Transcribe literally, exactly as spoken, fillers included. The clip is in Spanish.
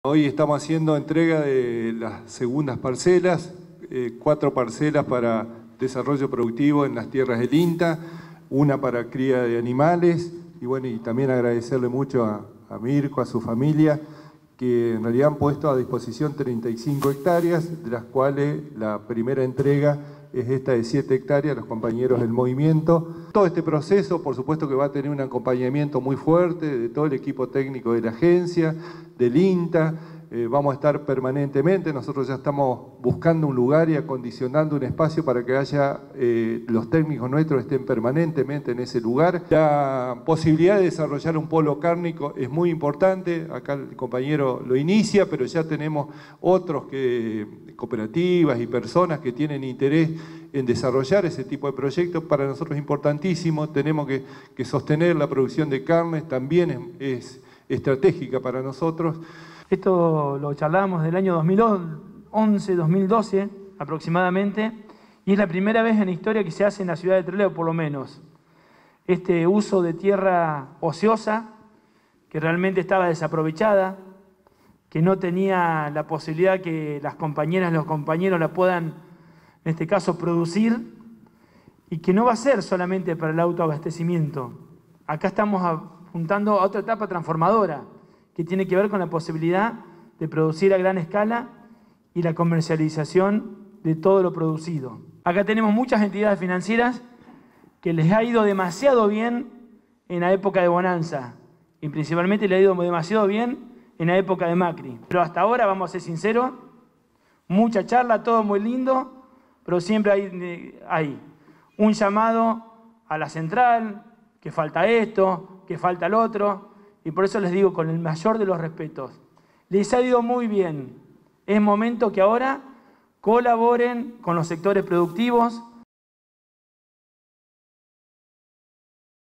Hoy estamos haciendo entrega de las segundas parcelas, eh, cuatro parcelas para desarrollo productivo en las tierras del INTA, una para cría de animales, y bueno, y también agradecerle mucho a, a Mirko, a su familia, que en realidad han puesto a disposición treinta y cinco hectáreas, de las cuales la primera entrega es esta de siete hectáreas, los compañeros del movimiento. Todo este proceso, por supuesto que va a tener un acompañamiento muy fuerte de todo el equipo técnico de la agencia, del INTA. Eh, vamos a estar permanentemente, nosotros ya estamos buscando un lugar y acondicionando un espacio para que haya, eh, los técnicos nuestros estén permanentemente en ese lugar. La posibilidad de desarrollar un polo cárnico es muy importante, acá el compañero lo inicia, pero ya tenemos otros que, cooperativas y personas que tienen interés en desarrollar ese tipo de proyectos. Para nosotros es importantísimo, tenemos que, que sostener la producción de carnes, también es, es estratégica para nosotros. Esto lo charlábamos del año dos mil once, dos mil doce aproximadamente, y es la primera vez en la historia que se hace en la ciudad de Trelew, por lo menos. Este uso de tierra ociosa, que realmente estaba desaprovechada, que no tenía la posibilidad que las compañeras y los compañeros la puedan, en este caso, producir, y que no va a ser solamente para el autoabastecimiento. Acá estamos apuntando a otra etapa transformadora, que tiene que ver con la posibilidad de producir a gran escala y la comercialización de todo lo producido. Acá tenemos muchas entidades financieras que les ha ido demasiado bien en la época de bonanza, y principalmente les ha ido demasiado bien en la época de Macri. Pero hasta ahora, vamos a ser sinceros, mucha charla, todo muy lindo, pero siempre hay, hay un llamado a la central, que falta esto, que falta el otro. Y por eso les digo con el mayor de los respetos, les ha ido muy bien. Es momento que ahora colaboren con los sectores productivos,